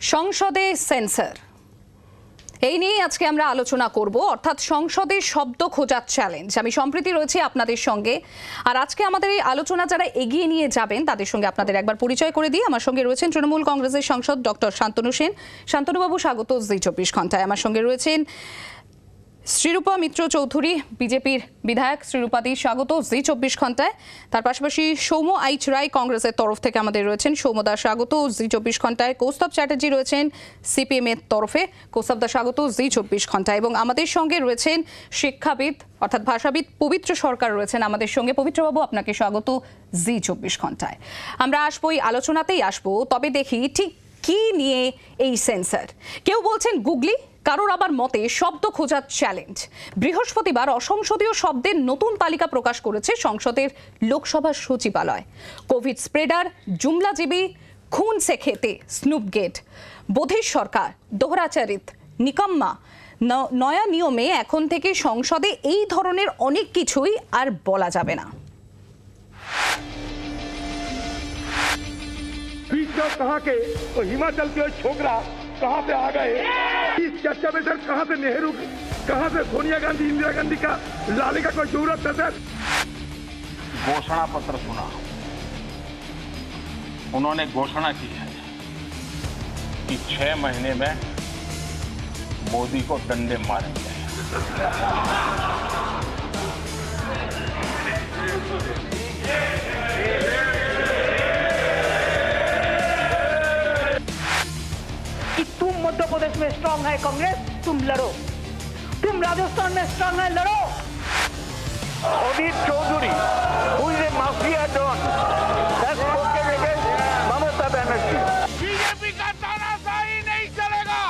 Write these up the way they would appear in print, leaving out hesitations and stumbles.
সংসদে সেন্সর এই নিয়ে আজকে আমরা আলোচনা করব, অর্থাৎ সংসদে শব্দ খোঁজার চ্যালেঞ্জ। আমি সম্প্রীতি রয়েছি আপনাদের সঙ্গে, আর আজকে আমাদের এই আলোচনা যারা এগিয়ে নিয়ে যাবেন তাদের সঙ্গে আপনাদের একবার পরিচয় করে দিই। আমার সঙ্গে রয়েছেন তৃণমূল কংগ্রেসের সাংসদ ডক্টর শান্তনু সেন। শান্তনুবাবু, স্বাগত জি 24 ঘন্টায়। আমার সঙ্গে রয়েছেন শ্রীরূপা মিত্র চৌধুরী, বিজেপির বিধায়ক। শ্রীরূপাদি, স্বাগত জি 24 ঘন্টায়। তার পাশাপাশি সৌম্য আইচ রায় কংগ্রেসের তরফ থেকে আমাদের রয়েছেন। সৌম্যদা, স্বাগত জি 24 ঘন্টায়। কৌস্তব চ্যাটার্জি রয়েছেন সিপিএম এর তরফে। কৌস্তবদা, স্বাগত জি 24 ঘন্টায়। এবং আমাদের সঙ্গে রয়েছেন শিক্ষাবিদ অর্থাৎ ভাষাবিদ পবিত্র সরকার রয়েছেন আমাদের সঙ্গে। পবিত্রবাবু, আপনাকে স্বাগত জি 24 ঘন্টায়। আমরা আসবো, এই আলোচনাতেই আসবো, তবে দেখি ঠিক কি নিয়ে এই সেন্সর। কেউ বলছেন গুগলি, কারোর আবার মতে শব্দ খোঁজার চ্যালেঞ্জ। বৃহস্পতিবার অসংসদীয় শব্দের নতুন তালিকা প্রকাশ করেছে সংসদের লোকসভা সচিবালয়। কোভিড স্প্রেডার, জুমলাজীবী, খুন সে খেতে, স্নুপগেট, বোধির সরকার, দোহরাচারিত, নিকম্মা। নয়া নিয়মে এখন থেকে সংসদে এই ধরনের অনেক কিছুই আর বলা যাবে না। कहाँ के तो हिमाचल के छोकरा कहाँ से आ गए? इस चर्चा में सर कहाँ से नेहरू, कहाँ से सोनिया गांधी, इंदिरा गांधी का लाने का कोई जरूरत है सर? घोषणा पत्र सुना, उन्होंने घोषणा की है कि 6 महीने में मोदी को डंडे मारेंगे। तुम मध्य प्रदेश में स्ट्रांग है कांग्रेस, तुम लड़ो। तुम राजस्थान में स्ट्रांग है, लड़ो। Amit Chaudhary, who is a mafia don, has spoken against Mamata Banerjee. BJP का तानाशाही नहीं चलेगा।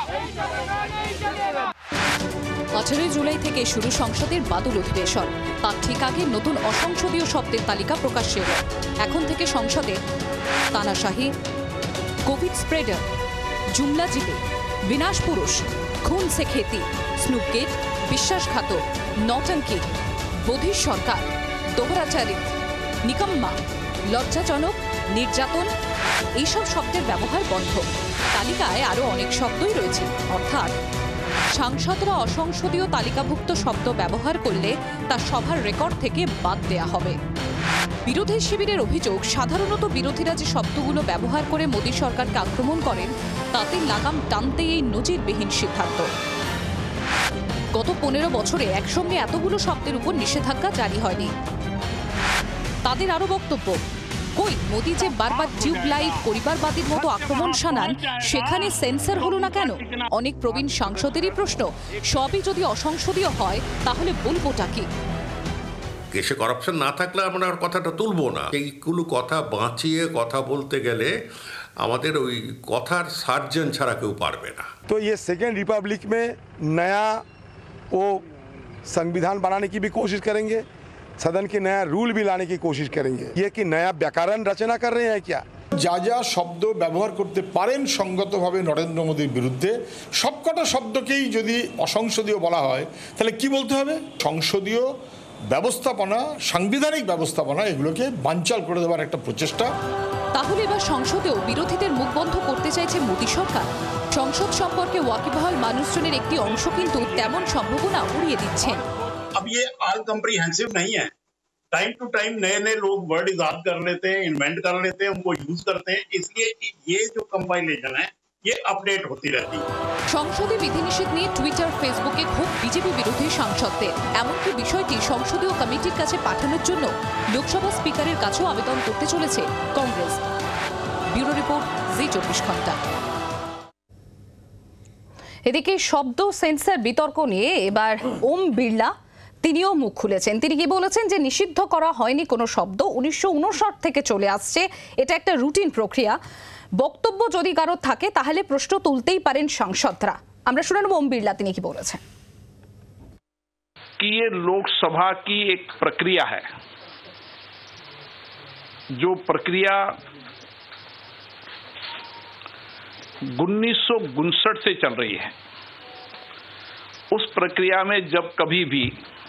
18 জুলাই থেকে শুরু সংসদের বাদল অধিবেশন। তার ঠিক আগে নতুন অসংসদীয় শব্দের তালিকা প্রকাশ্যে এলো। এখন থেকে সংসদে তানাশাহি, কোভিড স্প্রেডার, জুমলাজীবী, বিনাশ পুরুষ, খুন সে খেতি, স্নুপগেট, বিশ্বাসঘাতক, নটঙ্কি, বোধির সরকার, দোহরাচারিত, নিকম্মা, লজ্জাজনক, নির্যাতন, এইসব শব্দের ব্যবহার বন্ধ। তালিকায় আরও অনেক শব্দই রয়েছে, অর্থাৎ সাংসদরা অসংসদীয় তালিকাভুক্ত শব্দ ব্যবহার করলে তা সভার রেকর্ড থেকে বাদ দেয়া হবে। বিরোধী শিবিরের অভিযোগ, সাধারণত বিরোধীরা যে শব্দগুলো ব্যবহার করে মোদী সরকারকে আক্রমণ করেন তাতে লাগাম টানতে এই নজিরবিহীন সিদ্ধান্ত। গত 15 বছরে একসঙ্গে এতগুলো শব্দের উপর নিষেধাজ্ঞা জারি হয়নি। তাদের আরো বক্তব্য, কই মোদী যে বারবার টিউবলাইট, পরিবারবাদীর মতো আক্রমণ শানান, সেখানে সেন্সর হলো না কেন? অনেক প্রবীণ সাংসদেরই প্রশ্ন, সবই যদি অসংসদীয় হয় তাহলে বলবোটা কি? দেশে করাপশন না থাকলে আমরা আর কথাটা তুলবো না। এইগুলো কথা বাঁচিয়ে কথা বলতে গেলে আমাদের ওই কথার সার্জন ছাড়া কেউ পারবে না। तो ये सेकेंड रिपब्लिक में नया वो संविधान बनाने की भी कोशिश करेंगे, सदन के नया रूल भी लाने की कोशिश करेंगे। ये कि नया व्याकरण रचना कर रहे हैं क्या? যা যা শব্দ ব্যবহার করতে পারেন সঙ্গতভাবে নরেন্দ্র মোদীর বিরুদ্ধে, সবকটা শব্দকেই যদি অসংসদীয় বলা হয় তাহলে কি বলতে হবে? সংসদীয় ব্যবস্থাপনা, সাংবিধানিক ব্যবস্থাপনা, এগুলোকে বানচাল করে দেওয়ার একটা প্রচেষ্টা। তাহলে এবার সংসদেও বিরোধীদের মুখ বন্ধ করতে চাইছে মোদী সরকার। সংসদ সম্পর্কে ওয়াকিবহাল মানুষজনের একটি অংশ কিন্তু তেমন সম্ভাবনা উড়িয়ে দিচ্ছেন। अब ये ऑल कम्प्रीहेंसिव नहीं है। टाइम टू टाइम नए नए लोग वर्ड इजाद कर लेते हैं, इन्वेंट कर लेते हैं, उनको यूज करते हैं, इसलिए ये जो कंपाइलेशन है ये अपडेट होती रहती है। সংসদে বিধিনিষেধ নিয়ে টুইটার, ফেসবুকে খুব বিজেপি বিরোধী সাংসদদের। এমনকি বিষয়টি সংসদীয় কমিটির কাছে পাঠানোর জন্য লোকসভা স্পিকারের কাছেও আবেদন করতে চলেছে কংগ্রেস। ব্যুরো রিপোর্ট, জি 24 ঘন্টা। এদিকে শব্দ সেন্সর বিতর্ক নিয়ে এবার ওম বিড়লা তিনিও মুখ খুলেছেন। তিনি কি বলেছেন যে নিষিদ্ধ করা হয়নি কোনো শব্দ, 1959 থেকে চলে আসছে, এটা একটা রুটিন প্রক্রিয়া। বক্তব্য যদি কারো থাকে তাহলে প্রশ্ন তুলতেই পারেন সাংসদরা। আমরা শুনে নেব ওম বিড়লা তিনি কি বলেছেন। कि ये लोकसभा की एक प्रक्रिया है, जो प्रक्रिया 1959 से चल रही है। उस प्रक्रिया में जब कभी भी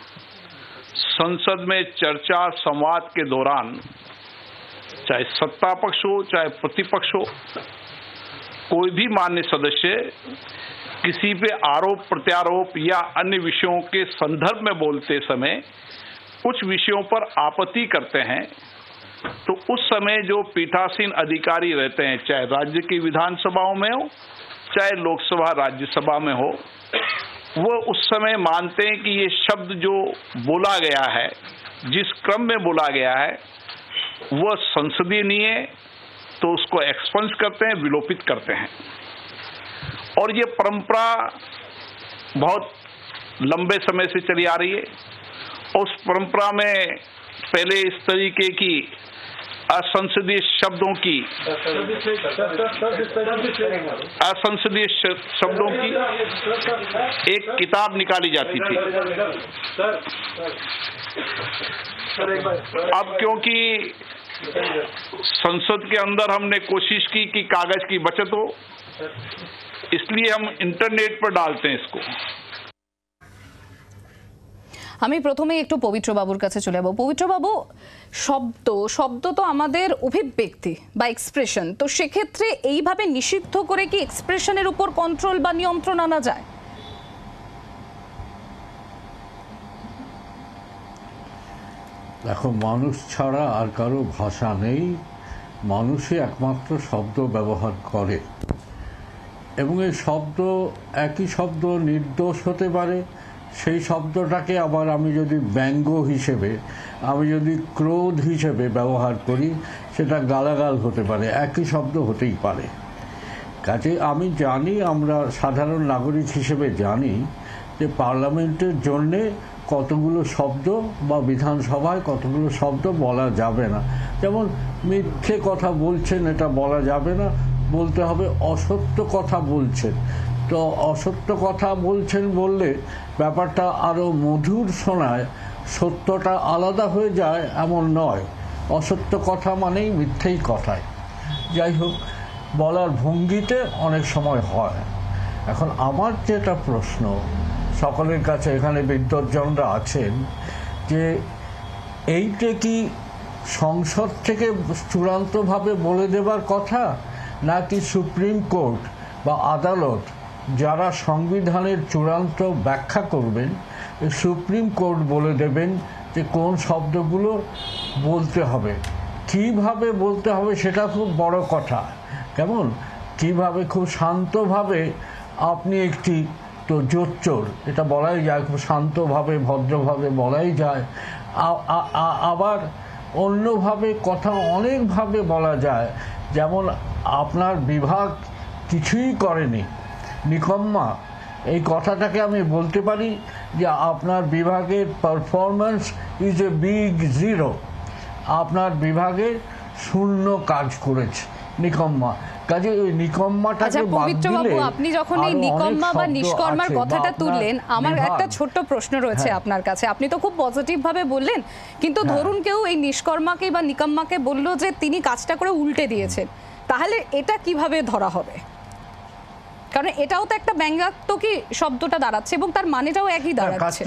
संसद में चर्चा संवाद के दौरान चाहे सत्ता पक्ष हो चाहे प्रतिपक्ष हो, कोई भी मान्य सदस्य किसी पे आरोप प्रत्यारोप या अन्य विषयों के संदर्भ में बोलते समय कुछ विषयों पर आपत्ति करते हैं तो उस समय जो पीठासीन अधिकारी रहते हैं, चाहे राज्य की विधानसभाओं में हो चाहे लोकसभा राज्यसभा में हो, वो उस समय मानते हैं कि ये शब्द जो बोला गया है, जिस क्रम में बोला गया है, वह संसदीय नहीं है, तो उसको एक्सपंज करते हैं, विलोपित करते हैं। और ये परंपरा बहुत लंबे समय से चली आ रही है। उस परंपरा में पहले इस तरीके की असंसदीय शब्दों की एक किताब निकाली जाती थी। अब क्योंकि संसद के अंदर हमने कोशिश की कि कागज की बचत हो, इसलिए हम इंटरनेट पर डालते हैं इसको। আমি প্রথমে একটু পবিত্র বাবুর কাছে চলে যাব। পবিত্র বাবু, শব্দ তো আমাদের অভিব্যক্তি বা এক্সপ্রেশন, তো সেক্ষেত্রে এইভাবে নিষিদ্ধ করে কি এক্সপ্রেশনের উপর কন্ট্রোল বা নিয়ন্ত্রণ আনা যায়? দেখো, মানুষ ছাড়া আর কারো ভাষা নেই, মানুষই একমাত্র শব্দ ব্যবহার করে এবং এই শব্দ একই শব্দ নির্দোষ হতে পারে। সেই শব্দটাকে আবার আমি যদি ব্যঙ্গ হিসেবে, আমি যদি ক্রোধ হিসেবে ব্যবহার করি, সেটা গালাগাল হতে পারে, একই শব্দ হতেই পারে। কাজে আমি জানি, আমরা সাধারণ নাগরিক হিসেবে জানি যে পার্লামেন্টের জন্যে কতগুলো শব্দ বা বিধানসভায় কতগুলো শব্দ বলা যাবে না। যেমন মিথ্যে কথা বলছেন, এটা বলা যাবে না, বলতে হবে অসত্য কথা বলছেন। তো অসত্য কথা বলছেন বললে ব্যাপারটা আরও মধুর শোনায়, সত্যটা আলাদা হয়ে যায় এমন নয়। অসত্য কথা মানেই মিথ্যেই কথায়। যাই হোক, বলার ভঙ্গিতে অনেক সময় হয়। এখন আমার যেটা প্রশ্ন সকলের কাছে, এখানে বিদ্বজ্জনরা আছেন, যে এইটা কি সংসদ থেকে চূড়ান্তভাবে বলে দেবার কথা, নাকি সুপ্রিম কোর্ট বা আদালত যারা সংবিধানের চূড়ান্ত ব্যাখ্যা করবেন, সুপ্রিম কোর্ট বলে দেবেন যে কোন শব্দগুলো বলতে হবে, কিভাবে বলতে হবে, সেটা খুব বড় কথা। কেমন কিভাবে খুব শান্তভাবে আপনি একটি, তো জোচ্চোর এটা বলাই যায়, খুব শান্তভাবে ভদ্রভাবে বলাই যায়। আবার অন্যভাবে কথা অনেকভাবে বলা যায়। যেমন আপনার বিভাগ কিছুই করেনি, নিকম্মা, এই কথাটাকে আমি বলতে পারি যে আপনার বিভাগের performance is a big zero, আপনার বিভাগে শূন্য কাজ করেছে, নিকম্মা। কাজে ওই নিকম্মাটাকে বাদ দিলে, আপনি যখন এই নিকম্মা বা নিষ্কর্মার কথাটা তুললেন, আমার একটা ছোট্ট প্রশ্ন রয়েছে আপনার কাছে। আপনি তো খুব পজিটিভ ভাবে বললেন, কিন্তু ধরুন কেউ এই নিষ্কর্মাকে বা নিকম্মাকে বললো যে তিনি কাজটা করে উল্টে দিয়েছেন, তাহলে এটা কিভাবে ধরা হবে? কারণ এটাও তো একটা ব্যঙ্গাত্মকই শব্দটা দাঁড়াচ্ছে এবং তার মানেটাও একই দাঁড়াচ্ছে।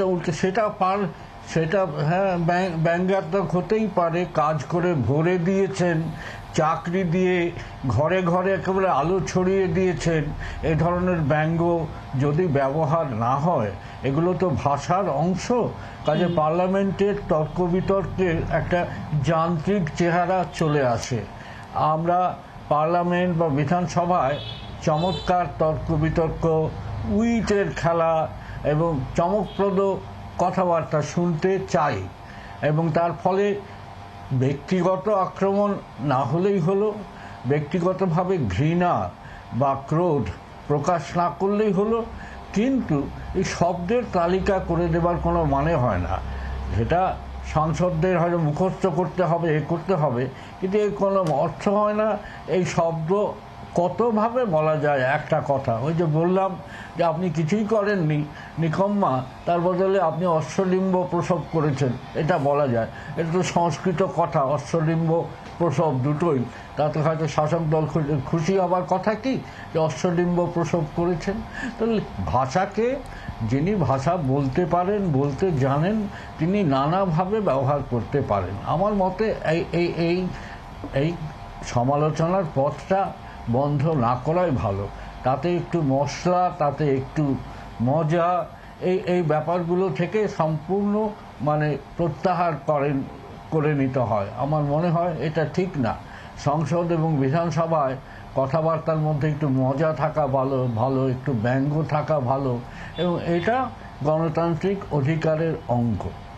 সেটা হ্যাঁ, ব্যঙ্গাত্মক হতেই পারে। কাজ করে ভরে দিয়েছেন, চাকরি দিয়ে ঘরে ঘরে একেবারে আলো ছড়িয়ে দিয়েছেন, এ ধরনের ব্যঙ্গ যদি ব্যবহার না হয়, এগুলো তো ভাষার অংশ। কাজে পার্লামেন্টের তর্ক বিতর্কের একটা যান্ত্রিক চেহারা চলে আসে। আমরা পার্লামেন্ট বা বিধানসভায় চমৎকার তর্ক বিতর্ক, উইটের খেলা এবং চমকপ্রদ কথাবার্তা শুনতে চাই, এবং তার ফলে ব্যক্তিগত আক্রমণ না হলেই হলো, ব্যক্তিগতভাবে ঘৃণা বা ক্রোধ প্রকাশ না করলেই হলো। কিন্তু এই শব্দের তালিকা করে দেবার কোনো মানে হয় না। সেটা সাংসদদের হয়তো মুখস্থ করতে হবে, এ করতে হবে, কিন্তু এর কোনো অর্থ হয় না। এই শব্দ কতভাবে বলা যায় একটা কথা। ওই যে বললাম যে আপনি কিছুই করেননি, নিকম্মা, তার বদলে আপনি অশ্বলিম্ব প্রসব করেছেন, এটা বলা যায়। এটা তো সংস্কৃত কথা, অশ্বলিম্ব প্রসব দুটোই। তাতে হয়তো শাসক দল খুশি হবার কথা কি, যে অশ্বলিম্ব প্রসব করেছেন। তাহলে ভাষাকে, যিনি ভাষা বলতে পারেন, বলতে জানেন, তিনি নানাভাবে ব্যবহার করতে পারেন। আমার মতে এই সমালোচনার পথটা বন্ধ না করাই ভালো। তাতে একটু মশলা, তাতে একটু মজা, এই ব্যাপারগুলো থেকে সম্পূর্ণ মানে প্রত্যাহার করে নিতে হয়। আমার মনে হয় এটা ঠিক না। সংসদ এবং বিধানসভায় কথাবার্তার মধ্যে একটু মজা থাকা ভালো, একটু ব্যঙ্গ থাকা ভালো, এবং এটা গণতান্ত্রিক অধিকারের অঙ্গ।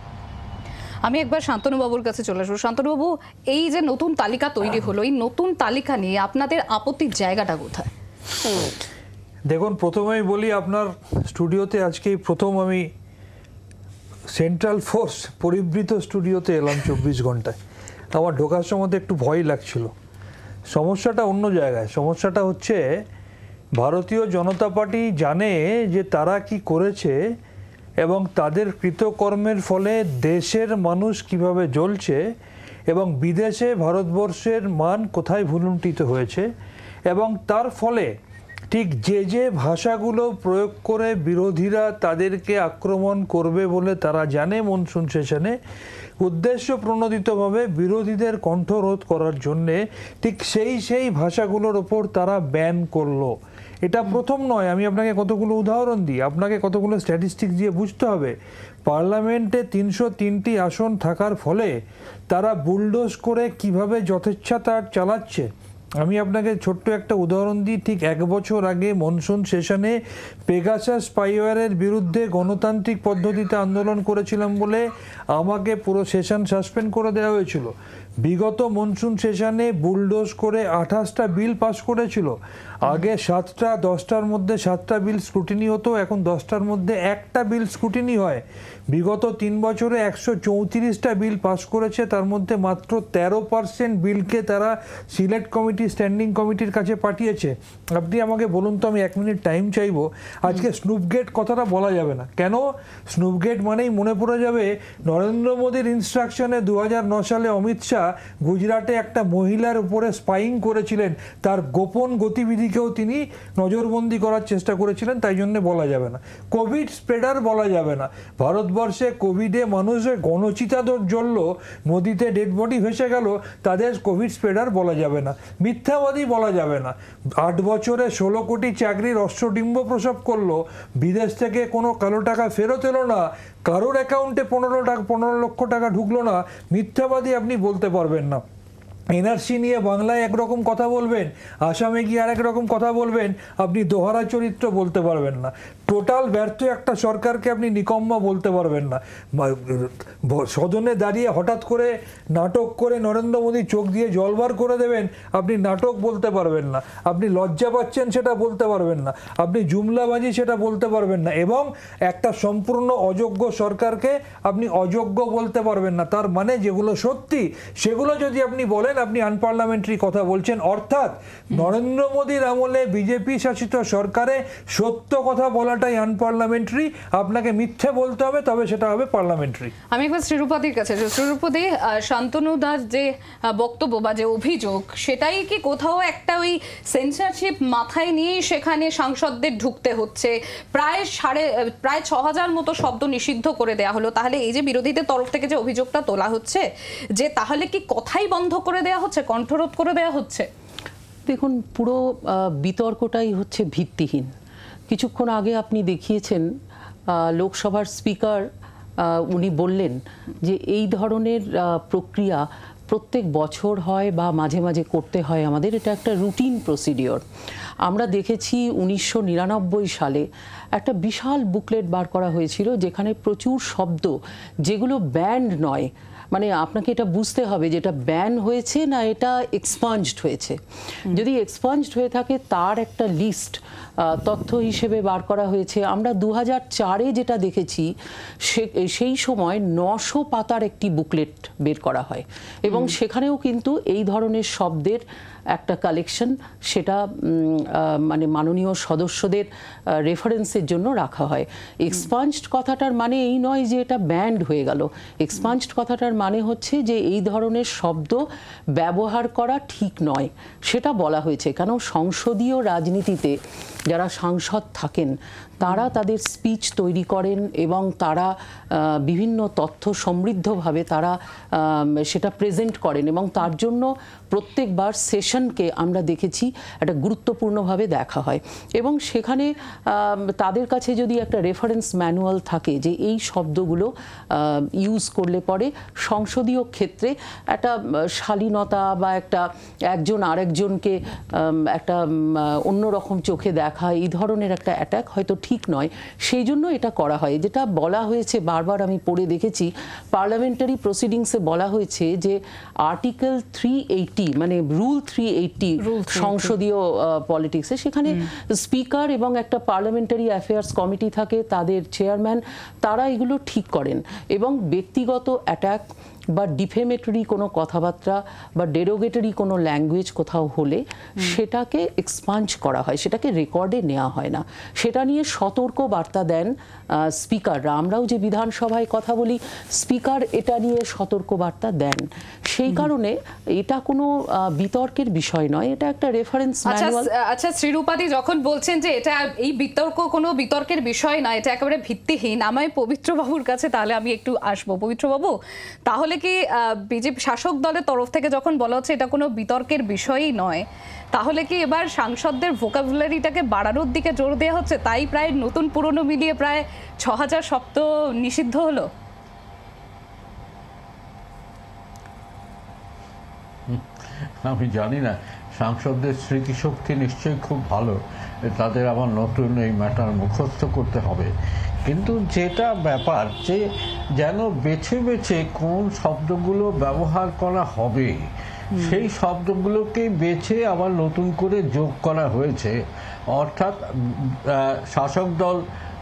আমি একবার শান্তনুবাবুর কাছে চলে আসবো। শান্তনুবাবু, এই যে নতুন তালিকা তৈরি হলো, এই নতুন তালিকা নিয়ে আপনাদের আপত্তির জায়গাটা কোথায়? দেখুন, প্রথমেই বলি, আপনার স্টুডিওতে আজকে প্রথম আমি সেন্ট্রাল ফোর্স পরিবৃত স্টুডিওতে এলাম 24 ঘন্টায়। আমার ঢোকার সময় একটু ভয় লাগছিল। সমস্যাটা অন্য জায়গায়। সমস্যাটা হচ্ছে ভারতীয় জনতা পার্টি জানে যে তারা কি করেছে এবং তাদের কৃতকর্মের ফলে দেশের মানুষ কিভাবে জ্বলছে এবং বিদেশে ভারতবর্ষের মান কোথায় ভুলুণ্ঠিত হয়েছে, এবং তার ফলে ঠিক যে ভাষাগুলো প্রয়োগ করে বিরোধীরা তাদেরকে আক্রমণ করবে বলে তারা জানে মনসুন সেশনে, উদ্দেশ্য প্রণোদিতভাবে বিরোধীদের কণ্ঠরোধ করার জন্যে ঠিক সেই ভাষাগুলোর ওপর তারা ব্যান করলো। এটা প্রথম নয়। আমি আপনাকে কতগুলো উদাহরণ দিই, আপনাকে কতগুলো স্ট্যাটিস্টিক্স দিয়ে বুঝতে হবে। পার্লামেন্টে 303টি আসন থাকার ফলে তারা বুলডোজ করে কিভাবে যথেচ্ছা তার চালাচ্ছে। আমি আপনাকে ছোট্ট একটা উদাহরণ দিই। ঠিক 1 বছর আগে মনসুন সেশনে পেগাসাস স্পাইওয়্যারের বিরুদ্ধে গণতান্ত্রিক পদ্ধতিতে আন্দোলন করেছিলাম বলে আমাকে পুরো সেশন সাসপেন্ড করে দেওয়া হয়েছিল। বিগত মনসুন সেশনে বুলডোজ করে 28টা বিল পাস করেছিল। আগে 7টা 10টার মধ্যে 7টা বিল স্ক্রুটিনি হতো, এখন 10টার মধ্যে একটা বিল স্ক্রুটিনি হয়। বিগত 3 বছরে 134টা বিল পাস করেছে, তার মধ্যে মাত্র 13% বিলকে তারা সিলেক্ট কমিটি, স্ট্যান্ডিং কমিটির কাছে পাঠিয়েছে। আপনি আমাকে বলুন তো, আমি 1 মিনিট টাইম চাইবো। আজকে স্নুপগেট কথাটা বলা যাবে না কেন? স্নুপগেট মানেই মনে পড়ে যাবে নরেন্দ্র মোদীর ইনস্ট্রাকশনে 2009 সালে অমিত শাহ গুজরাটে একটা মহিলার উপরে স্পাইং করেছিলেন, তার গোপন গতিবিধিকেও তিনি নজরবন্দি করার চেষ্টা করেছিলেন, তাই জন্য বলা যাবে না। কোভিড স্প্রেডার বলা যাবে না। ভারতবর্ষে কোভিডে মানুষের গণচিতা জ্বলল, নদীতে ডেড বডি ভেসে গেল, তাদের কোভিড স্প্রেডার বলা যাবে না। মিথ্যাবাদী বলা যাবে না। 8 বছরে 16 কোটি চাকরির অশ্বডিম্ব প্রসব করলো, বিদেশ থেকে কোনো কালো টাকা ফেরত এলো না, কারোর অ্যাকাউন্টে 15 লক্ষ টাকা ঢুকলো না, মিথ্যাবাদী আপনি বলতে পারবেন না। এনআরসি নিয়ে বাংলায় একরকম কথা বলবেন, আসামে গিয়ে আরেক রকম কথা বলবেন, আপনি দোহারা চরিত্র বলতে পারবেন না। টোটাল ব্যর্থ একটা সরকারকে আপনি নিকম্মা বলতে পারবেন না। সদনে দাঁড়িয়ে হঠাৎ করে নাটক করে নরেন্দ্র মোদী চোখ দিয়ে জল বার করে দেবেন, আপনি নাটক বলতে পারবেন না। আপনি লজ্জা পাচ্ছেন সেটা বলতে পারবেন না। আপনি জুমলাবাজি সেটা বলতে পারবেন না। এবং একটা সম্পূর্ণ অযোগ্য সরকারকে আপনি অযোগ্য বলতে পারবেন না। তার মানে যেগুলো সত্যি সেগুলো যদি আপনি বলেন, আপনি আনপার্লামেন্টারি কথা বলছেন। অর্থাৎ নরেন্দ্র মোদীর আমলে বিজেপি শাসিত সরকারে সত্য কথা বলাটাই আনপার্লামেন্টারি, আপনাকে মিথ্যে বলতে হবে, তবে সেটা হবে পার্লামেন্টারি। আমি একবার শ্রীরূপদির কাছে। শ্রীরূপদি, শান্তনুদার যে বক্তব্য বা যে অভিযোগ, সেটাই কি কোথাও একটা ওই সেন্সরশিপ মাথায় নিয়েই সেখানে সাংসদদের ঢুকতে হচ্ছে? প্রায় 6000 মতো শব্দ নিষিদ্ধ করে দেওয়া হলো। তাহলে এই যে বিরোধীদের তরফ থেকে যে অভিযোগটা তোলা হচ্ছে, যে তাহলে কি কথাই বন্ধ করে দেওয়া হচ্ছে, কণ্ঠরোধ করে দেওয়া হচ্ছে? দেখুন, পুরো বিতর্কটাই হচ্ছে ভিত্তিহীন। কিছুক্ষণ আগে আপনি দেখিয়েছেন লোকসভার স্পিকার, উনি বললেন যে এই ধরনের প্রক্রিয়া প্রত্যেক বছর হয় বা মাঝে মাঝে করতে হয় আমাদের, এটা একটা রুটিন প্রসিডিওর। আমরা দেখেছি 1999 সালে একটা বিশাল বুকলেট বার করা হয়েছিল, যেখানে প্রচুর শব্দ যেগুলো ব্যান্ড নয়, মানে আপনাকে এটা বুঝতে হবে যে এটা ব্যান হয়েছে না এটা এক্সপাঞ্জড হয়েছে। যদি এক্সপাঞ্জড হয়ে থাকে তার একটা লিস্ট তথ্য হিসেবে বার করা হয়েছে। আমরা 2004-এ যেটা দেখেছি, সেই সময় 900 পাতার একটি বুকলেট বের করা হয় এবং সেখানেও কিন্তু এই ধরনের শব্দের একটা কালেকশন, সেটা মানে মাননীয় সদস্যদের রেফারেন্সের জন্য রাখা হয়। এক্সপাঞ্জড কথাটার মানে এই নয় যে এটা ব্যান্ড হয়ে গেল। এক্সপাঞ্জড কথাটার মানে হচ্ছে যে এই ধরনের শব্দ ব্যবহার করা ঠিক নয়, সেটা বলা হয়েছে। কেন সংসদীয় রাজনীতিতে যারা সাংসদ থাকেন তারা তাদের স্পিচ তৈরি করেন এবং তারা বিভিন্ন তথ্য সমৃদ্ধভাবে তারা সেটা প্রেজেন্ট করেন এবং তার জন্য প্রত্যেকবার সেশনকে আমরা দেখেছি একটা গুরুত্বপূর্ণভাবে দেখা হয় এবং সেখানে তাদের কাছে যদি একটা রেফারেন্স ম্যানুয়াল থাকে যে এই শব্দগুলো ইউজ করলে পরে সংসদীয় ক্ষেত্রে একটা শালীনতা বা একটা একজন আরেকজনকে একটা অন্যরকম চোখে দেখা, এই ধরনের একটা অ্যাটাক হয়তো ঠিক নয়, সেই জন্য এটা করা হয়। যেটা বলা হয়েছে বারবার আমি পড়ে দেখেছি, পার্লামেন্টারি প্রসিডিংসে বলা হয়েছে যে আর্টিকেল 380 মানে রুল 380 সংসদীয় পলিটিক্সে, সেখানে স্পিকার এবং একটা পার্লামেন্টারি অ্যাফেয়ার্স কমিটি থাকে, তাদের চেয়ারম্যান, তারা এগুলো ঠিক করেন এবং ব্যক্তিগত অ্যাটাক বা ডিফেমেটরি কোনো কথাবার্তা বা ডেরোগেটরি কোনো ল্যাঙ্গুয়েজ কোথাও হলে সেটাকে এক্সপাঞ্জ করা হয়, সেটাকে রেকর্ডে নেওয়া হয় না। সেটা নিয়ে সতর্ক বার্তা দেন স্পিকাররা। আমরাও যে বিধানসভায় কথা বলি, স্পিকার এটা নিয়ে সতর্ক বার্তা দেন। সেই কারণে এটা কোনো বিতর্কের বিষয় নয়, এটা একটা রেফারেন্স ম্যানুয়াল। আচ্ছা শ্রীরূপাদি যখন বলছেন যে এটা এই বিতর্ক কোনো বিতর্কের বিষয় না, এটা একেবারে ভিত্তিহীন, আমায় পবিত্রবাবুর কাছে তাহলে আমি একটু আসবো। পবিত্রবাবু, তাহলে কি বিজেপি শাসক দলের তরফ থেকে যখন বলা হচ্ছে এটা কোনো বিতর্কের বিষয়ই নয়, তাহলে কি এবার সাংসদদের ভোকাবুলারিটাকে বাড়ানোর দিকে জোর দেওয়া হচ্ছে, তাই প্রায় নতুন পুরনো মিলিয়ে প্রায় 6000 শব্দ নিষিদ্ধ হলো? আমি জানি না, সাংসদদের স্মৃতিশক্তি নিশ্চয়ই খুব ভালো, তাদের আবার নতুন এই ম্যাটার মুখস্থ করতে হবে। কিন্তু যেটা ব্যাপার যে যেন বেছে বেছে কোন শব্দগুলো ব্যবহার করা হবে সেই শব্দগুলোকে বেছে আবার নতুন করে যোগ করা হয়েছে। অর্থাৎ শাসক দল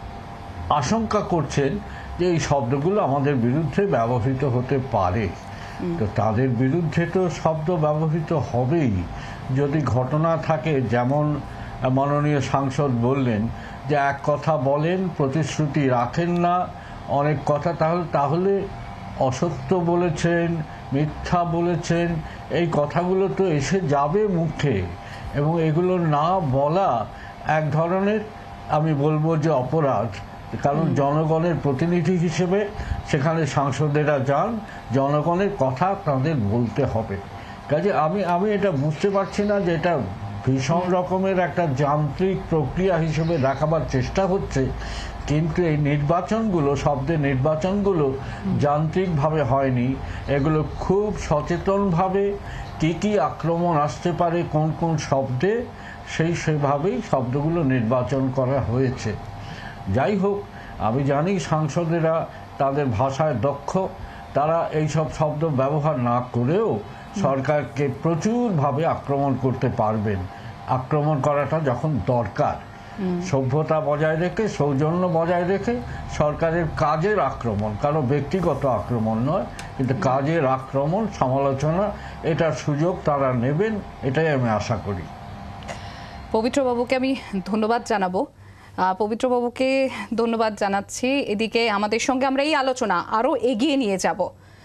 আশঙ্কা করছেন যে এই শব্দগুলো আমাদের বিরুদ্ধে ব্যবহৃত হতে পারে, তো তাদের বিরুদ্ধে তো শব্দ ব্যবহৃত হবেই যদি ঘটনা থাকে। যেমন মাননীয় সাংসদ বললেন যে এক কথা বলেন, প্রতিশ্রুতি রাখেন না, অনেক কথা, তাহলে অসত্য বলেছেন, মিথ্যা বলেছেন, এই কথাগুলো তো এসে যাবে মুখে, এবং এগুলো না বলা এক ধরনের আমি বলবো যে অপরাধ। কারণ জনগণের প্রতিনিধি হিসেবে সেখানে সাংসদেরা যান, জনগণের কথা তাদের বলতে হবে। কাজে আমি এটা বুঝতে পারছি না যে এটা ভীষণ রকমের একটা যান্ত্রিক প্রক্রিয়া হিসেবে দেখাবার চেষ্টা হচ্ছে, কিন্তু এই নির্বাচনগুলো, শব্দের নির্বাচনগুলো যান্ত্রিকভাবে হয়নি, এগুলো খুব সচেতনভাবে কি আক্রমণ আসতে পারে কোন কোন শব্দে সেভাবেই শব্দগুলো নির্বাচন করা হয়েছে। যাই হোক, আমি জানি সাংসদেরা তাদের ভাষায় দক্ষ, তারা এইসব শব্দ ব্যবহার না করেও সরকারকে প্রচুরভাবে আক্রমণ করতে পারবেন। আক্রমণ করাটা যখন দরকার, সভ্যতা বজায় রেখে, সৌজন্য বজায় রেখে, সরকারের কাজের আক্রমণ, কারো ব্যক্তিগত আক্রমণ নয়, কিন্তু কাজের আক্রমণ, সমালোচনা, এটার সুযোগ তারা নেবেন, এটাই আমি আশা করি। পবিত্রবাবুকে আমি ধন্যবাদ জানাবো। পবিত্রবাবুকে ধন্যবাদ জানাচ্ছি। এদিকে আমাদের সঙ্গে আমরা এই আলোচনা আরও এগিয়ে নিয়ে যাব।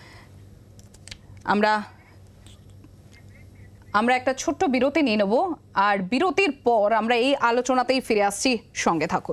আমরা একটা ছোট্ট বিরতি নিয়ে নেব, আর বিরতির পর আমরা এই আলোচনাতেই ফিরে আসছি, সঙ্গে থাকুন।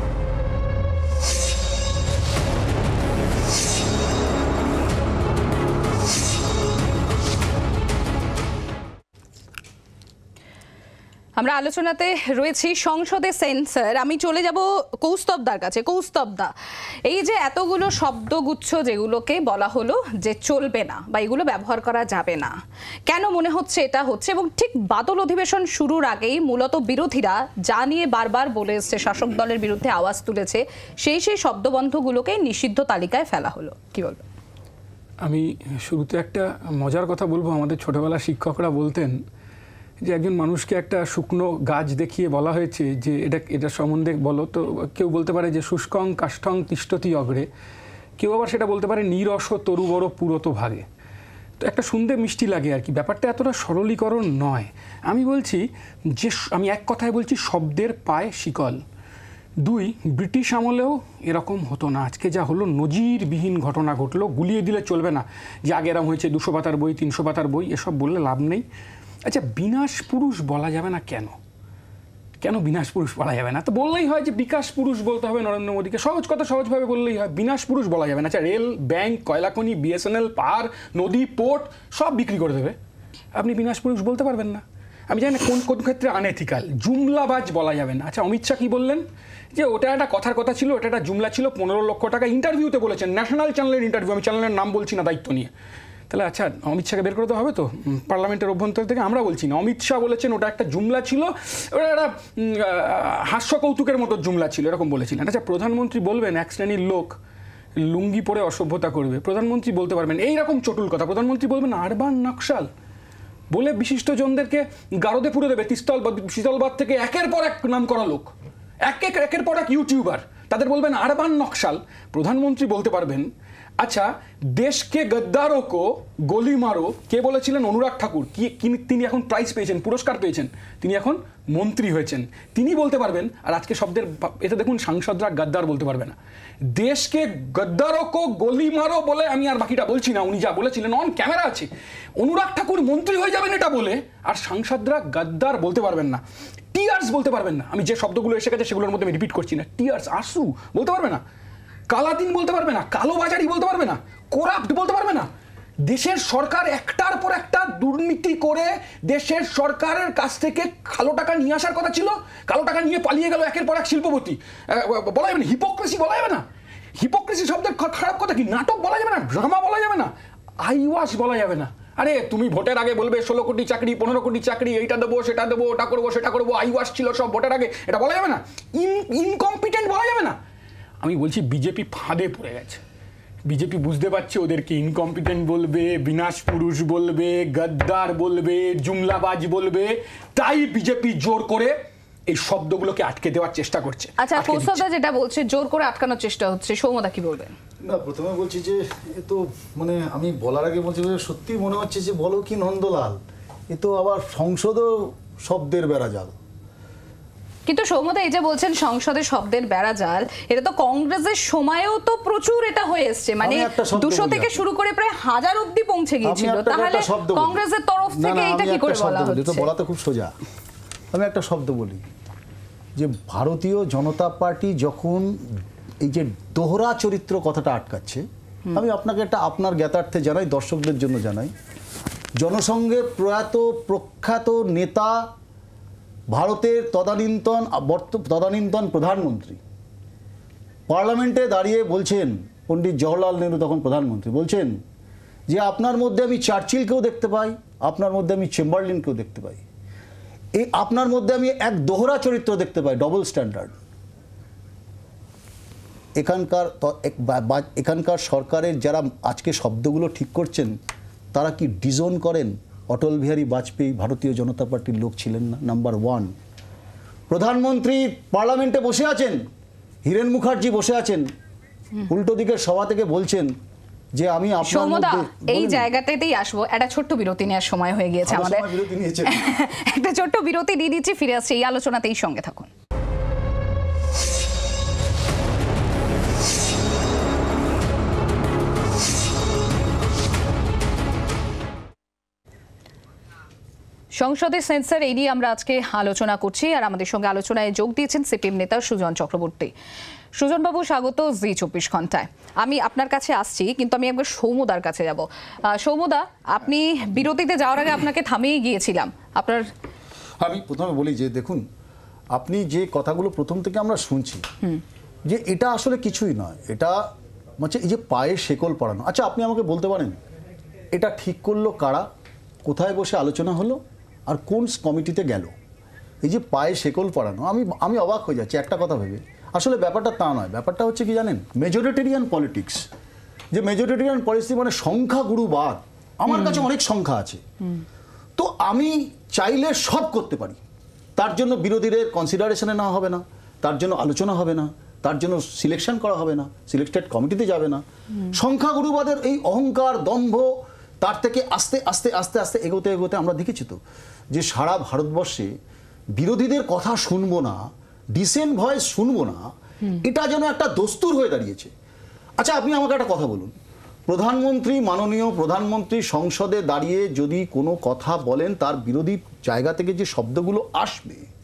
আমরা আলোচনাতে রয়েছি সংসদে সেন্সর। আমি চলে যাব কৌস্তবদার কাছে। কৌস্তবদা, এই যে এতগুলো শব্দগুচ্ছ যেগুলোকে বলা হলো যে চলবে না বা এগুলো ব্যবহার করা যাবে না, কেন মনে হচ্ছে এটা হচ্ছে? এবং ঠিক বাদল অধিবেশন শুরুর আগেই মূলত বিরোধীরা যা নিয়ে বারবার বলে এসছে, শাসক দলের বিরুদ্ধে আওয়াজ তুলেছে, সেই শব্দবন্ধগুলোকে নিষিদ্ধ তালিকায় ফেলা হলো। কি বলবেন? আমি শুরুতে একটা মজার কথা বলবো। আমাদের ছোটবেলা শিক্ষকরা বলতেন যে একজন মানুষকে একটা শুকনো গাছ দেখিয়ে বলা হয়েছে যে এটা সম্বন্ধে বলো, তো কেউ বলতে পারে যে শুষ্কং কাষ্ঠং তিষ্ঠতি অগ্রে, কেউ আবার সেটা বলতে পারে নিরস তরু বড় পুরত ভাগে। তো একটা শুনতে মিষ্টি লাগে আর কি, ব্যাপারটা এতটা সরলীকরণ নয়। আমি বলছি যে আমি এক কথায় বলছি, শব্দের পায়ে শিকল। দুই, ব্রিটিশ আমলেও এরকম হতো না। আজকে যা হলো নজিরবিহীন ঘটনা ঘটলো, গুলিয়ে দিলে চলবে না যে আগে এরকম হয়েছে 200 পাতার বই, 300 পাতার বই, এসব বললে লাভ নেই। আচ্ছা, বিনাশ পুরুষ বলা যাবে না কেন? কেন বিনাশ পুরুষ বলা যাবে না? তো বললেই হয় যে বিকাশ পুরুষ বলতে হবে নরেন্দ্র মোদীকে, সহজ কথা সহজভাবে বললেই হয়, বিনাশ পুরুষ বলা যাবে না। আচ্ছা, রেল, ব্যাংক, কয়লাখনি, বিএসএনএল, পাহাড়, নদী, পোর্ট সব বিক্রি করে দেবে, আপনি বিনাশ পুরুষ বলতে পারবেন না। আমি জানি না কোন কোন ক্ষেত্রে আনএথিক্যাল, জুমলাবাজ বলা যাবে না। আচ্ছা, অমিত শাহ কি বললেন যে ওটা একটা কথার কথা ছিল, ওটা একটা জুমলা ছিল, 15 লক্ষ টাকা ইন্টারভিউতে বলেছেন, ন্যাশনাল চ্যানেলের ইন্টারভিউ, আমি চ্যানেলের নাম বলছি না দায়িত্ব নিয়ে। তাহলে আচ্ছা, অমিত শাহকে বের করতে হবে তো পার্লামেন্টের অভ্যন্তর থেকে? আমরা বলছি না, অমিত শাহ বলেছেন ওটা একটা জুমলা ছিল, ওটা একটা হাস্য কৌতুকের মতো জুমলা ছিল, এরকম বলেছিলেন। আচ্ছা, প্রধানমন্ত্রী বলবেন এক শ্রেণীর লোক লুঙ্গি পরে অসভ্যতা করবে, প্রধানমন্ত্রী বলতে পারবেন এইরকম চটুল কথা? প্রধানমন্ত্রী বলবেন আরবান নকশাল বলে বিশিষ্টজনদেরকে গারদে পুরে দেবে, শীতলবাদ থেকে একের পর এক নাম করা লোক, একের পর এক ইউটিউবার, তাদের বলবেন আরবান নকশাল। প্রধানমন্ত্রী বলতে পারবেন আচ্ছা, দেশকে গদ্দারো কো গোলি মারো কে বলেছিলেন? অনুরাগ ঠাকুর। তিনি এখন প্রাইজ পেয়েছেন, পুরস্কার পেয়েছেন, তিনি এখন মন্ত্রী হয়েছেন, তিনি বলতে পারবেন। আর আজকে শব্দের এতে দেখুন সাংসদরা গদ্দার বলতে পারবে না। দেশকে গদ্দারো কো গোলি মারো বলে, আমি আর বাকিটা বলছি না, উনি যা বলেছিলেন অন ক্যামেরা আছে, অনুরাগ ঠাকুর মন্ত্রী হয়ে যাবেন এটা বলে, আর সাংসদরা গদ্দার বলতে পারবেন না, টিয়ার্স বলতে পারবেন না। আমি যে শব্দগুলো এসে গেছে সেগুলোর মধ্যে আমি রিপিট করছি না। টিয়ার্স, আঁসু বলতে পারবে না, কালাদিন বলতে পারবে না, কালোবাজারি বলতে পারবে না, করাপ্ট বলতে পারবে না। দেশের সরকার একটার পর একটা দুর্নীতি করে দেশের সরকারের কাছ থেকে কালো টাকা নিয়ে আসার কথা ছিল, কালো টাকা নিয়ে পালিয়ে গেল একের পর এক শিল্পপতি, বলা যাবে না। হিপোক্রেসি বলা যাবে না, হিপোক্রেসি শব্দের খারাপ কথা কি? নাটক বলা যাবে না, ড্রামা বলা যাবে না, আইওয়াশ বলা যাবে না। আরে তুমি ভোটের আগে বলবে 16 কোটি চাকরি, 15 কোটি চাকরি, এইটা দেবো সেটা দেবো, ওটা করবো সেটা করবো, আইওয়াশ ছিল সব ভোটের আগে, এটা বলা যাবে না। ইনকম্পিটেন্ট বলা যাবে না। আমি বলছি বিজেপি ফাঁদে পড়ে গেছে, বিজেপি বুঝতে পারছে ওদেরকে ইনকম্পিটেন্ট বলবে, বিনাশ পুরুষ বলবে, গদ্দার বলবে, জুমলাবাজ বলবে, তাই বিজেপি জোর করে এই শব্দগুলোকে আটকে দেওয়ার চেষ্টা করছে। আচ্ছা, কৌস্তবদা যেটা বলছে জোর করে আটকানোর চেষ্টা হচ্ছে, সৌম্যদা কি বলবেন? না, প্রথমে বলছি যে এ তো মানে আমি বলার আগে বলছি সত্যি মনে হচ্ছে যে বলো কি নন্দলাল, এ তো আবার সংসদও শব্দের বেড়াজাল। কিন্তু সৌম্যদা এই যে বলছেন সংসদে শব্দের বেড়াজাল, এটা তো কংগ্রেসের সময়ও তো প্রচুর এটা হয়ে এসছে, মানে 200 থেকে শুরু করে প্রায় 1000 অবধি পৌঁছে গিয়েছিল। তাহলে কংগ্রেসের তরফ থেকে এটা কি করে বলা হচ্ছে? এটা বলা তো খুব সোজা। আমি একটা শব্দ বলি যে ভারতীয় জনতা পার্টি যখন এই যে দোহরা চরিত্র কথাটা আটকাচ্ছে, আমি আপনাকে একটা আপনার জ্ঞাতার্থে জানাই, দর্শকদের জন্য জানাই, জনসংঘের প্রখ্যাত নেতা, ভারতের তদানীন্তন প্রধানমন্ত্রী পার্লামেন্টে দাঁড়িয়ে বলছেন, পণ্ডিত জওহরলাল নেহরু তখন প্রধানমন্ত্রী, বলছেন যে আপনার মধ্যে আমি চার্চিলকেও দেখতে পাই, আপনার মধ্যে আমি চেম্বারলিনকেও দেখতে পাই, এই আপনার মধ্যে আমি এক দোহরা চরিত্র দেখতে পাই, ডবল স্ট্যান্ডার্ড। এখানকার সরকারের যারা আজকে শব্দগুলো ঠিক করছেন তারা কি ডিজোন করেন? অটল বিহারী বাজপেয়ী ভারতীয় জনতা পার্টির লোক ছিলেন না? নাম্বার 1। প্রধানমন্ত্রী পার্লামেন্টে বসে আছেন, হিরেন মুখার্জি বসে আছেন, উল্টো দিকের সভা থেকে বলছেন যে আমি আপনার মধ্যে, এই জায়গাতেই আসবো, একটা ছোট্ট বিরতি নেওয়ার সময় হয়ে গিয়েছে আমাদের, একটা ছোট্ট বিরতি দিয়ে দিচ্ছি, ফিরে আসছে এই আলোচনাতেই, সঙ্গে থাকুন। সংসদে সেন্সর এই নিয়ে আমরা আজকে আলোচনা করছি, আর আমাদের সঙ্গে আলোচনায় যোগ দিয়েছেন সিপিএম নেতা সুজন চক্রবর্তী। সুজনবাবু, স্বাগত জি24 ঘন্টায়। আমি আপনার কাছে আসছি, কিন্তু আমি একবার সৌম্যদার কাছে যাব। সৌম্যদা, আপনি বিরতিতে যাওয়ার আগে আপনাকে থামিয়ে গিয়েছিলাম, আপনার আমি প্রথমে বলি যে দেখুন, আপনি যে কথাগুলো প্রথম থেকে আমরা শুনছি যে এটা আসলে কিছুই নয়, এটা হচ্ছে এই যে পায়ে শেকল পড়ানো। আচ্ছা, আপনি আমাকে বলতে পারেন এটা ঠিক করলো কারা, কোথায় বসে আলোচনা হলো, আর কোন কমিটিতে গেল? এই যে পায়ে শেকল পড়ানো, আমি অবাক হয়ে যাচ্ছি একটা কথা ভেবে। আসলে ব্যাপারটা তা নয়, ব্যাপারটা হচ্ছে কি জানেন, মেজরিটেরিয়ান পলিটিক্স। যে মেজরিটেরিয়ান পলিসি মানে সংখ্যাগুরুবাদ। আমার কাছে অনেক সংখ্যা আছে, তো আমি চাইলে সব করতে পারি, তার জন্য বিরোধীদের কনসিডারেশনে নেওয়া হবে না, তার জন্য আলোচনা হবে না, তার জন্য সিলেকশন করা হবে না, সিলেক্টেড কমিটিতে যাবে না। সংখ্যাগুরুবাদের এই অহংকার, দম্ভ, তার থেকে আস্তে আস্তে আস্তে আস্তে এগোতে এগোতে আমরা দেখেছি তো যে সারা ভারতবর্ষে বিরোধীদের কথা শুনবো না, ডিসেন্ট ভয়েস শুনবো না, এটা যেন একটা দস্তুর হয়ে দাঁড়িয়েছে। আচ্ছা, আপনি আমাকে একটা কথা বলুন, প্রধানমন্ত্রী, মাননীয় প্রধানমন্ত্রী সংসদে দাঁড়িয়ে যদি কোনো কথা বলেন, তার বিরোধী জায়গা থেকে যে শব্দগুলো আসবে,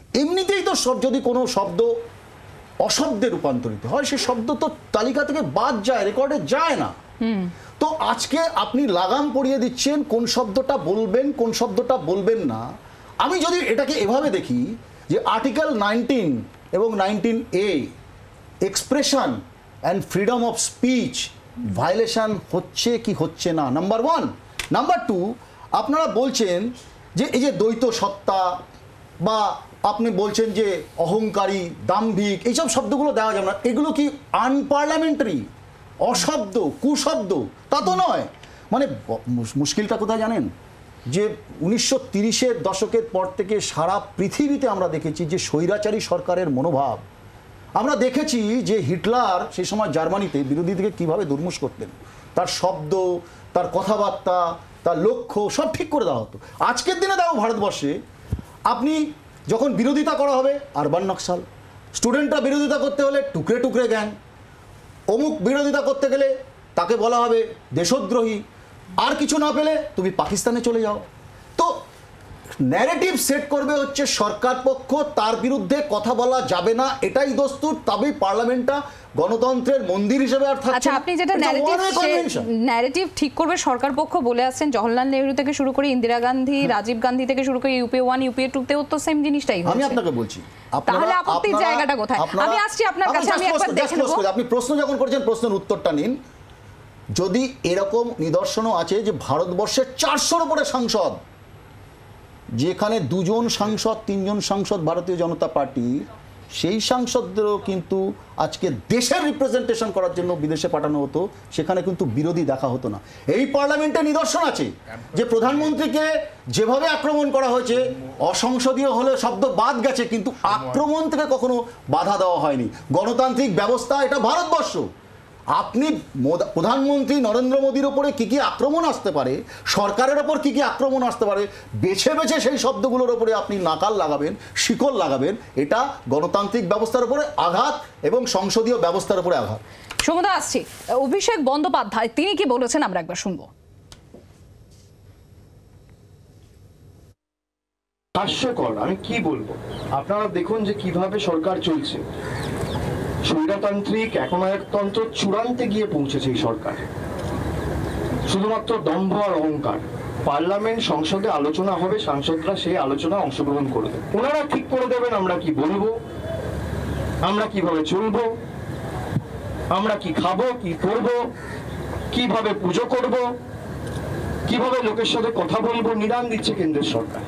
এমনিতেই তো সব যদি কোনো শব্দ অশব্দে রূপান্তরিত হয় সে শব্দ তো তালিকা থেকে বাদ যায়, রেকর্ডে যায় না। তো আজকে আপনি লাগাম পরিয়ে দিচ্ছেন কোন শব্দটা বলবেন কোন শব্দটা বলবেন না। আমি যদি এটাকে এভাবে দেখি যে আর্টিকেল 19 এবং 19A expression and freedom of speech violation হচ্ছে কি হচ্ছে না, নাম্বার 1। নাম্বার 2, আপনারা বলছেন যে এই যে দ্বৈত সত্তা বা আপনি বলছেন যে অহংকারী, দাম্ভিক, এইসব শব্দগুলো দেওয়া যাবে না। এগুলো কি আনপার্লামেন্টারি, অশব্দ, কুশব্দ? তা তো নয়। মানে মুশকিলটা কোথায় জানেন, যে 1930-এর দশকের পর থেকে সারা পৃথিবীতে আমরা দেখেছি যে স্বৈরাচারী সরকারের মনোভাব। আমরা দেখেছি যে হিটলার সেই সময় জার্মানিতে বিরোধীদেরকে কীভাবে দুর্মুষ করতেন, তার শব্দ, তার কথাবার্তা, তার লক্ষ্য সব ঠিক করে দেওয়া হতো। আজকের দিনে দেখো ভারতবর্ষে আপনি যখন বিরোধিতা করা হবে আরবান নকশাল, স্টুডেন্টরা বিরোধিতা করতে হলে টুকরে টুকরে গ্যাং, অমুক বিরোধিতা করতে গেলে তাকে বলা হবে দেশদ্রোহী, আর কিছু না পেলে তুমি পাকিস্তানে চলে যাও। তো ন্যারেটিভ সেট করবে হচ্ছে সরকার পক্ষ, তার বিরুদ্ধে কথা বলা যাবে না, এটাই দস্তুর। তবেই পার্লামেন্টটা গণতন্ত্রের মন্দির হিসেবে আর থাকছে। আচ্ছা, আপনি যেটা ন্যারেটিভ ঠিক করবে সরকার পক্ষ বলে আসছেন, জওহরলাল নেহরু থেকে শুরু করে ইন্দিরা গান্ধী, রাজীব গান্ধী থেকে শুরু করে UPA 1 UPA 2 তেও তো সেম জিনিসটাই হচ্ছে। আমি আপনাকে বলছি তাহলে আপত্তির জায়গাটা কোথায়? আমি আসছি আপনার কাছে, আমি একবার দেখে নেব। আপনি প্রশ্ন যখন করছেন প্রশ্নের উত্তরটা নিন। যদি এরকম নিদর্শনও আছে যে ভারতবর্ষের 400-র উপরে সাংসদ, যেখানে 2 জন সাংসদ 3 জন সাংসদ ভারতীয় জনতা পার্টির, সেই সাংসদদেরও কিন্তু আজকে দেশের রিপ্রেজেন্টেশন করার জন্য বিদেশে পাঠানো হতো, সেখানে কিন্তু বিরোধী দেখা হতো না। এই পার্লামেন্টে নিদর্শন আছে যে প্রধানমন্ত্রীকে যেভাবে আক্রমণ করা হয়েছে, অসংসদীয় হলে শব্দ বাদ গেছে, কিন্তু আক্রমণ থেকে কখনো বাধা দেওয়া হয়নি। গণতান্ত্রিক ব্যবস্থা এটা ভারতবর্ষ। আপনি প্রধানমন্ত্রী নরেন্দ্র মোদীর ওপরে কী কী আক্রমণ আসতে পারে, সরকারের ওপর কী কী আক্রমণ আসতে পারে, বেছে বেছে সেই শব্দগুলোর ওপরে আপনি নাকাল লাগাবেন, শিকল লাগাবেন, এটা গণতান্ত্রিক ব্যবস্থার উপরে আঘাত এবং সংসদীয় ব্যবস্থার উপরে আঘাত। সমুদা আসছি, অভিষেক বন্দ্যোপাধ্যায় তিনি কি বলেছেন আমরা একবার শুনবো। হাস্যকর, আমি কি বলবো, আপনারা দেখুন যে কিভাবে সরকার চলছে। স্বৈরতান্ত্রিক একনায়কতন্ত্র চূড়ান্তে গিয়ে পৌঁছেছে এই সরকার। শুধুমাত্র দম্ভ আর অহংকার। পার্লামেন্ট, সংসদে আলোচনা হবে, সাংসদরা সেই আলোচনা অংশগ্রহণ করবে, ওনারা ঠিক করে দেবেন আমরা কি বলবো, আমরা কিভাবে চলবো, আমরা কি খাবো, কি করবো, কিভাবে পুজো করব, কিভাবে লোকের সাথে কথা বলবো, নিদান দিচ্ছে কেন্দ্রের সরকার।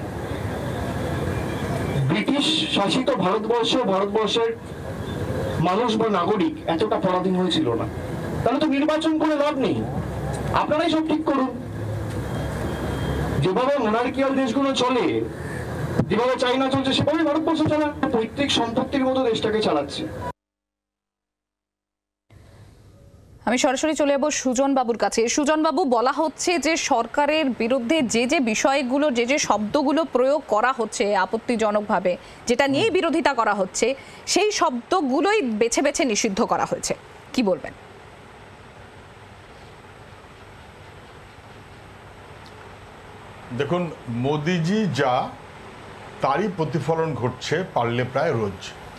ব্রিটিশ শাসিত ভারতবর্ষের মানুষ বা নাগরিক এতটা পরাধীন হয়েছিল না। তাহলে তো নির্বাচন করে লাভ নেই, আপনারাই সব ঠিক করুন। যেভাবে মোনার্কিয়াল দেশগুলো চলে, যেভাবে চাইনা চলছে, সেভাবে ভারতবর্ষ চলে, পৈতৃক সম্পত্তির মতো দেশটাকে চালাচ্ছে। আমি সরাসরি চলে যাব সুজন বাবুর কাছে। সুজন বাবু, বলা হচ্ছে যে সরকারের বিরুদ্ধে যে যে বিষয়গুলো, যে যে শব্দগুলো প্রয়োগ করা হচ্ছে আপত্তিজনকভাবে, যেটা নিয়ে বিরোধিতা করা হচ্ছে, সেই শব্দগুলোই বেছে বেছে নিষিদ্ধ করা হয়েছে, কি বলবেন? দেখুন, মোদিজি যা তারই প্রতিফলন ঘটছে পারলে প্রায় রোজ।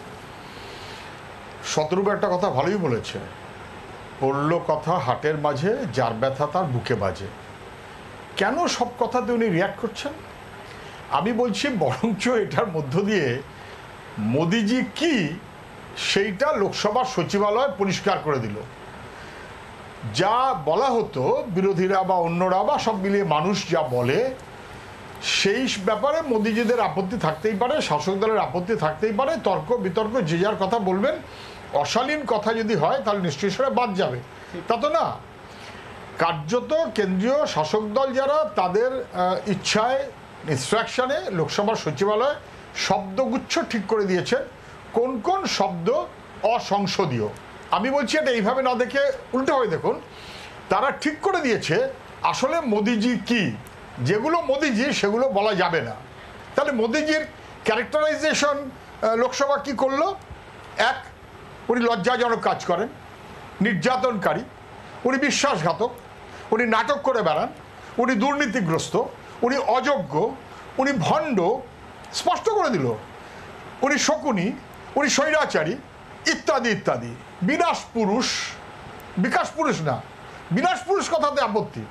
শতরূপ একটা কথা ভালোই বলেছে, পড়ল কথা হাটের মাঝে, যার ব্যথা তার বুকে বাজে। কেন সব কথাতে উনি রিয়াক্ট করছেন? আমি বলছি বরঞ্চ এটার মধ্য দিয়ে মোদিজি কি সেইটা লোকসভার সচিবালয় পরিষ্কার করে দিল। যা বলা হতো বিরোধীরা বা অন্যরা বা সব মিলিয়ে মানুষ যা বলে, সেই ব্যাপারে মোদিজিদের আপত্তি থাকতেই পারে, শাসক দলের আপত্তি থাকতেই পারে, তর্ক বিতর্ক যে যার কথা বলবেন। অশালীন কথা যদি হয় তাহলে নিশ্চয়ই সেটা বাদ যাবে, তা তো না। কার্যত কেন্দ্রীয় শাসক দল যারা, তাদের ইচ্ছায়, ইনস্ট্রাকশনে লোকসভার সচিবালয় শব্দগুচ্ছ ঠিক করে দিয়েছেন কোন কোন শব্দ অসংসদীয়। আমি বলছি এটা এইভাবে না দেখে উল্টোভাবে দেখুন, তারা ঠিক করে দিয়েছে আসলে মোদিজি কি, যেগুলো মোদিজি সেগুলো বলা যাবে না। তাহলে মোদিজির ক্যারেক্টারাইজেশন লোকসভা কি করলো? এক, উনি লজ্জাজনক কাজ করেন, নির্যাতনকারী, উনি বিশ্বাসঘাতক, উনি নাটক করে বেড়ান, উনি দুর্নীতিগ্রস্ত, উনি অযোগ্য, উনি ভণ্ড, স্পষ্ট করে দিল। উনি শকুনি, উনি স্বৈরাচারী ইত্যাদি ইত্যাদি। বিনাশ পুরুষ, বিকাশ পুরুষ না, বিনাশ পুরুষ কথাতে আপত্তি।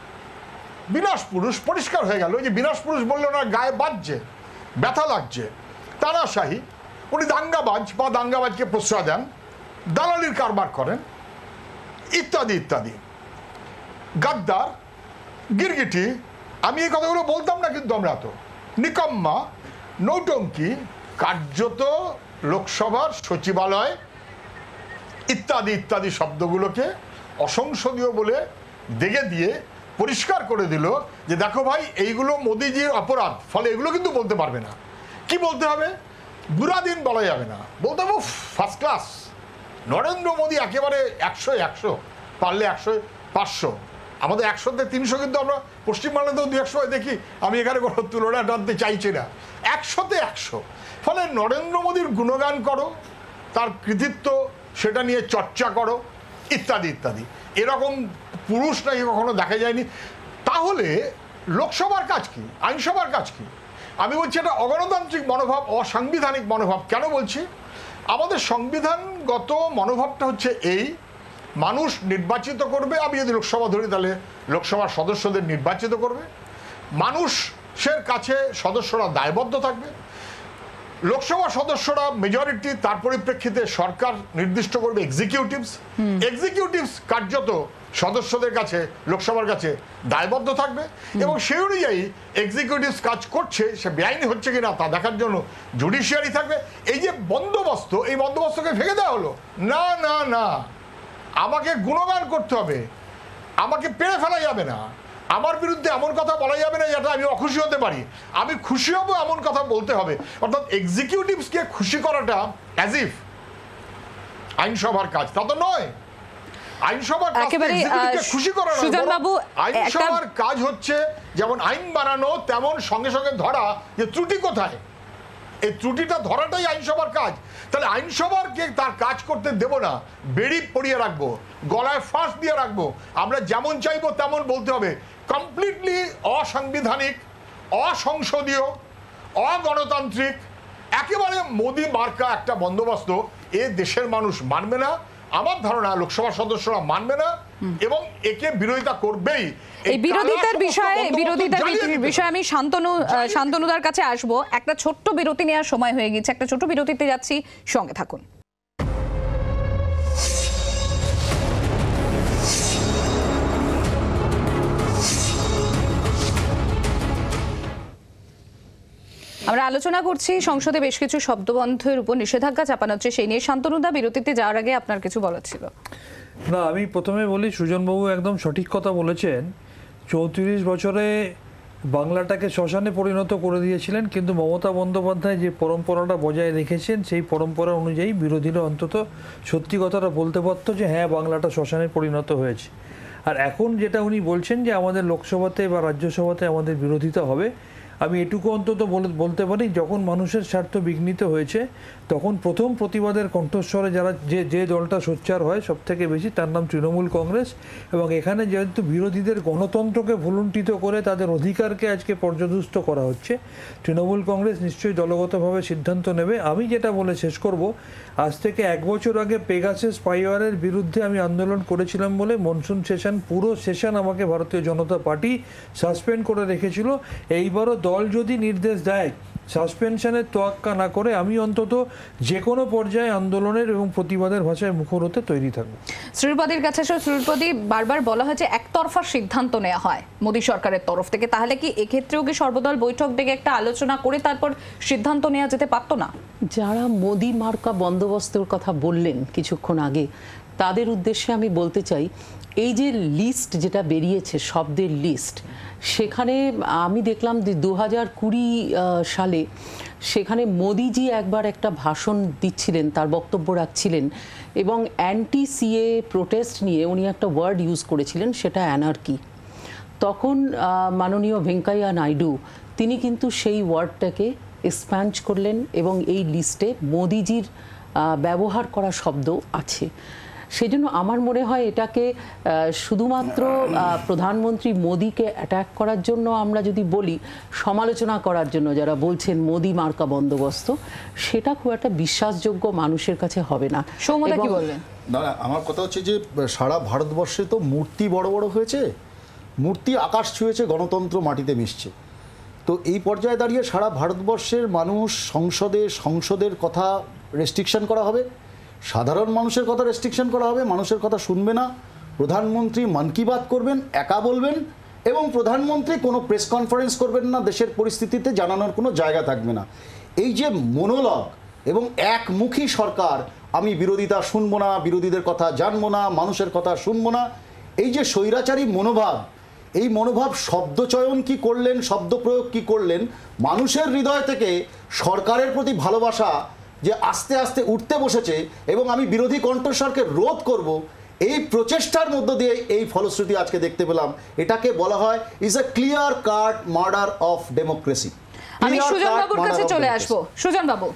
বিনাশ পুরুষ পরিষ্কার হয়ে গেল। যে বিনাশ পুরুষ বললে ওনার গায়ে বাজছে, ব্যথা লাগছে। তানাশাহী, উনি দাঙ্গাবাজ বা দাঙ্গাবাজকে প্রশ্রয় দেন, দালালির কারবার করেন ইত্যাদি ইত্যাদি। গাদ্দার, গিরগিটি, আমি এই কথাগুলো বলতাম না কিন্তু আমরা তো নিকম্মা, নৌটঙ্কি, কার্যত লোকসভার সচিবালয় ইত্যাদি ইত্যাদি শব্দগুলোকে অসংসদীয় বলে দেখে দিয়ে পরিষ্কার করে দিল যে দেখো ভাই এইগুলো মোদিজির অপরাধ, ফলে এগুলো কিন্তু বলতে পারবে না। কি বলতে হবে? বুড়া দিন বলা যাবে না, বলতে হবে ফার্স্ট ক্লাস নরেন্দ্র মোদী একেবারে 100 পারলে 100-500। আমাদের 100-তে 300 কিন্তু আমরা পশ্চিমবাংলাতেও 2-1 দেখি। আমি এখানে কোনো তুলনা টানতে চাইছি না, 100-তে 100। ফলে নরেন্দ্র মোদীর গুণগান করো, তার কৃতিত্ব সেটা নিয়ে চর্চা করো ইত্যাদি ইত্যাদি। এরকম পুরুষ নাকি কখনো দেখা যায়নি। তাহলে লোকসভার কাজ কি, আইনসভার কাজ কি? আমি বলছি এটা অগণতান্ত্রিক মনোভাব, অসাংবিধানিক মনোভাব। কেন বলছি? আমাদের সংবিধানগত মনোভাবটা হচ্ছে এই, মানুষ নির্বাচিত করবে। আমি যদি লোকসভা ধরি তাহলে লোকসভার সদস্যদের নির্বাচিত করবে, মানুষের কাছে সদস্যরা দায়বদ্ধ থাকবে। লোকসভা সদস্যরা মেজরিটি, তার পরিপ্রেক্ষিতে সরকার নির্দিষ্ট করবে এক্সিকিউটিভস। এক্সিকিউটিভস কার্যত সদস্যদের কাছে, লোকসভার কাছে দায়বদ্ধ থাকবে এবং সেই অনুযায়ী এক্সিকিউটিভস কাজ করছে, সে বেআইনি হচ্ছে কিনা তা দেখার জন্য জুডিশিয়ারি থাকবে। এই যে বন্দোবস্ত, এই বন্দোবস্তকে ভেঙে দেওয়া হলো। না না না, আমাকে গুণগান করতে হবে, আমাকে পেরে ফেলা যাবে না, আমার বিরুদ্ধে এমন কথা বলা যাবে না যেটা আমি অখুশি হতে পারি। আমি খুশি হব এমন কথা বলতে হবে। অর্থাৎ এক্সিকিউটিভসকে খুশি করাটা অ্যাজ ইফ আইনসভার কাজ, তা তো নয়। আইনসভার কাজ খুশি করা নয়, আইনসভার কাজ হচ্ছে যেমন আইন বানানো, তেমন সঙ্গে সঙ্গে ধরা যে ত্রুটি কোথায়। এই ত্রুটিটা ধরাটাই আইনসভার কাজ। তাহলে আইনসভাকে তার কাজ করতে দেব না, বেড়ি পরিয়ে রাখবো, গলায় ফাঁস দিয়ে রাখবো, আমরা যেমন চাইবো তেমন বলতে হবে। কমপ্লিটলি অসাংবিধানিক, অসংসদীয়, অগণতান্ত্রিক, একেবারে মোদি মার্কা একটা বন্দোবস্ত এ দেশের মানুষ মানবে না। আমার ধারণা লোকসভা সদস্যরা মানবে না এবং একে বিরোধিতা করবেই। এই বিরোধিতার বিষয়ে আমি শান্তনুদার কাছে আসবো। একটা ছোট্ট বিরতি নেওয়ার সময় হয়ে গেছে, একটা ছোট বিরতিতে যাচ্ছি, সঙ্গে থাকুন। আমরা আলোচনা করছি সংসদে বেশ কিছু শব্দবন্ধের উপর নিষেধাজ্ঞা চাপানো হচ্ছে, সেই নিয়ে। শান্তনুদা, বিরতিতে যাওয়ার আগে আপনার কিছু বলার ছিল। না, আমি প্রথমে বলি, সুজনবাবু একদম সঠিক কথা বলেছেন। 34 বছরে বাংলাটাকে শ্মশানে পরিণত করে দিয়েছিলেন, কিন্তু মমতা বন্দ্যোপাধ্যায় যে পরম্পরাটা বজায় রেখেছেন, সেই পরম্পরা অনুযায়ী বিরোধীরা অন্তত সত্যি কথাটা বলতে পারতো যে হ্যাঁ, বাংলাটা শ্মশানে পরিণত হয়েছে। আর এখন যেটা উনি বলছেন যে আমাদের লোকসভাতে বা রাজ্যসভাতে আমাদের বিরোধিতা হবে, আমি এটুকু অন্তত বলতে পারি, যখন মানুষের স্বার্থ বিঘ্নিত হয়েছে তখন প্রথম প্রতিবাদের কণ্ঠস্বরে যারা যে দলটা সোচ্চার হয় সব থেকে বেশি, তার নাম তৃণমূল কংগ্রেস। এবং এখানে যেহেতু বিরোধীদের গণতন্ত্রকে ভুলুণ্ঠিত করে তাদের অধিকারকে আজকে পর্যদুস্ত করা হচ্ছে, তৃণমূল কংগ্রেস নিশ্চয়ই দলগতভাবে সিদ্ধান্ত নেবে। আমি যেটা বলে শেষ করব, আজ থেকে 1 বছর আগে পেগাসাস স্পাইওয়ারের বিরুদ্ধে আমি আন্দোলন করেছিলাম বলে মনসুন সেশন, পুরো সেশন আমাকে ভারতীয় জনতা পার্টি সাসপেন্ড করে রেখেছিল। এইবারও দল যদি নির্দেশ দেয় সাসপেনশনের তোয়াক্কা না করে, আমি অন্তত যে কোনো পর্যায়ে আন্দোলনের এবং প্রতিবাদের ভাষায় মুখর হতে তৈরি থাকবো। শ্রীপদির কাছে শ্রীপদি, বারবার বলা হয়েছে একতরফা সিদ্ধান্ত নেওয়া হয় মোদী সরকারের তরফ থেকে, তাহলে কি এক্ষেত্রেও কি সর্বদল বৈঠক ডেকে একটা আলোচনা করে তারপর সিদ্ধান্ত নেওয়া যেতে পারতো না? যারা মোদী মার্কা বন্দোবস্তের কথা বললেন কিছুক্ষণ আগে, তাদের উদ্দেশ্যে আমি বলতে চাই, এই যে লিস্ট যেটা বেরিয়েছে, শব্দের লিস্ট, সেখানে আমি দেখলাম যে 2020 সালে সেখানে মোদিজি একবার একটা ভাষণ দিচ্ছিলেন, তার বক্তব্য রাখছিলেন, এবং অ্যান্টি সিএ প্রোটেস্ট নিয়ে উনি একটা ওয়ার্ড ইউজ করেছিলেন, সেটা অ্যানার্কি। তখন মাননীয় ভেঙ্কাইয়া নাইডু তিনি কিন্তু সেই ওয়ার্ডটাকে এক্সপ্যান্ড করলেন এবং এই লিস্টে মোদিজির ব্যবহার করা শব্দ আছে। সেই জন্য আমার মনে হয় এটাকে শুধুমাত্র প্রধানমন্ত্রী মোদিকে অ্যাটাক করার জন্য আমরা যদি বলি, সমালোচনা করার জন্য যারা বলছেন মোদি মার্কা বন্দোবস্ত, সেটা খুব একটা বিশ্বাসযোগ্য মানুষের কাছে হবে না। সৌমদা কি বললেন? না, আমার কথা হচ্ছে যে সারা ভারতবর্ষে তো মূর্তি বড় বড় হয়েছে, মূর্তি আকাশ ছুঁয়েছে, গণতন্ত্র মাটিতে মিশছে। তো এই পর্যায়ে দাঁড়িয়ে সারা ভারতবর্ষের মানুষ সংসদের কথা রেস্ট্রিকশন করা হবে, সাধারণ মানুষের কথা রেস্ট্রিকশন করা হবে, মানুষের কথা শুনবে না। প্রধানমন্ত্রী মন কি বাত করবেন, একা বলবেন, এবং প্রধানমন্ত্রী কোনো প্রেস কনফারেন্স করবেন না, দেশের পরিস্থিতিতে জানানোর কোনো জায়গা থাকবে না। এই যে মনোলগ এবং একমুখী সরকার, আমি বিরোধিতা শুনবো না, বিরোধীদের কথা জানবো না, মানুষের কথা শুনবো না, এই যে স্বৈরাচারী মনোভাব, এই মনোভাব শব্দচয়ন কি করলেন, শব্দ প্রয়োগ কি করলেন, মানুষের হৃদয় থেকে সরকারের প্রতি ভালোবাসা যে আস্তে আস্তে উঠতে বসেছে এবং আমি বিরোধী কণ্ঠস্বরকে রোধ করব, এই প্রচেষ্টার মধ্য দিয়ে এই ফলশ্রুতি আজকে দেখতে পেলাম। এটাকে বলা হয় is a clear cut murder of democracy. আমি সুজন বাবুর কাছে চলে আসবো। সুজন বাবু।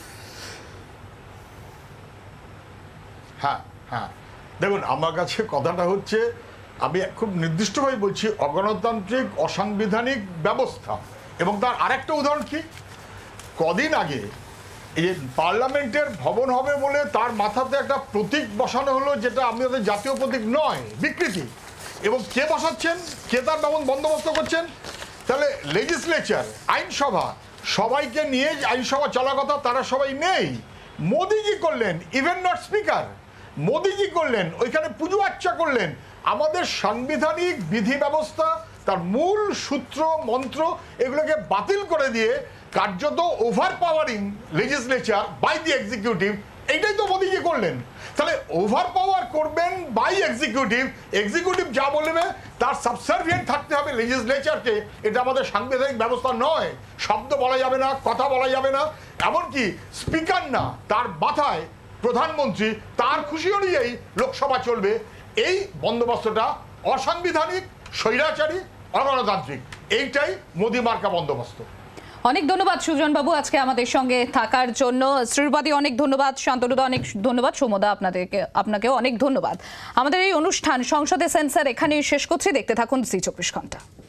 হ্যাঁ, দেখুন, আমার কাছে কথাটা হচ্ছে, আমি খুব নির্দিষ্টভাবে বলছি, অগণতান্ত্রিক অসাংবিধানিক ব্যবস্থা। এবং তার আরেকটা উদাহরণ কি, কদিন আগে এই পার্লামেন্টের ভবন হবে বলে তার মাথাতে একটা প্রতীক বসানো হলো, যেটা আমাদের জাতীয় প্রতীক নয়, বিকৃতি। এবং কে বসাচ্ছেন, কে তার বন্দোবস্ত করছেন? তাহলে লেজিসলেচার, আইনসভা, সবাইকে নিয়ে আইনসভা চলার কথা, তারা সবাই নেই। মোদি কি করলেন? Even not speaker. মোদি কি করলেন? ওইখানে পুজো আর্চা করলেন। আমাদের সাংবিধানিক বিধি ব্যবস্থা, তার মূল সূত্র মন্ত্র, এগুলোকে বাতিল করে দিয়ে কার্যত overpowering legislature by the executive, এইটাই তো মোদিজি করলেন। তাহলে ওভার পাওয়ার করবেন বাই এক্সিকিউটিভ, এক্সিকিউটিভ যা বলবে তার সাবসার্ভিয়েন্ট থাকতে হবে লেজিসলেচারকে। এটা আমাদের সাংবিধানিক ব্যবস্থা নয়। শব্দ বলা যাবে না, কথা বলা যাবে না, এমনকি স্পিকার না, তার মাথায় প্রধানমন্ত্রী, তার খুশি অনুযায়ী লোকসভা চলবে। এই বন্দোবস্তটা অসাংবিধানিক, স্বৈরাচারী, অগণতান্ত্রিক। এইটাই মোদি মার্কা বন্দোবস্ত। অনেক ধন্যবাদ সুজন বাবু আজকে আমাদের সঙ্গে থাকার জন্য। শ্রীবাদী অনেক ধন্যবাদ, শান্তনুদা অনেক ধন্যবাদ, সৌমদা আপনাকেও অনেক ধন্যবাদ। আমাদের এই অনুষ্ঠান সংসদে সেন্সার এখানেই শেষ করছি। দেখতে থাকুন জি 24 ঘন্টা।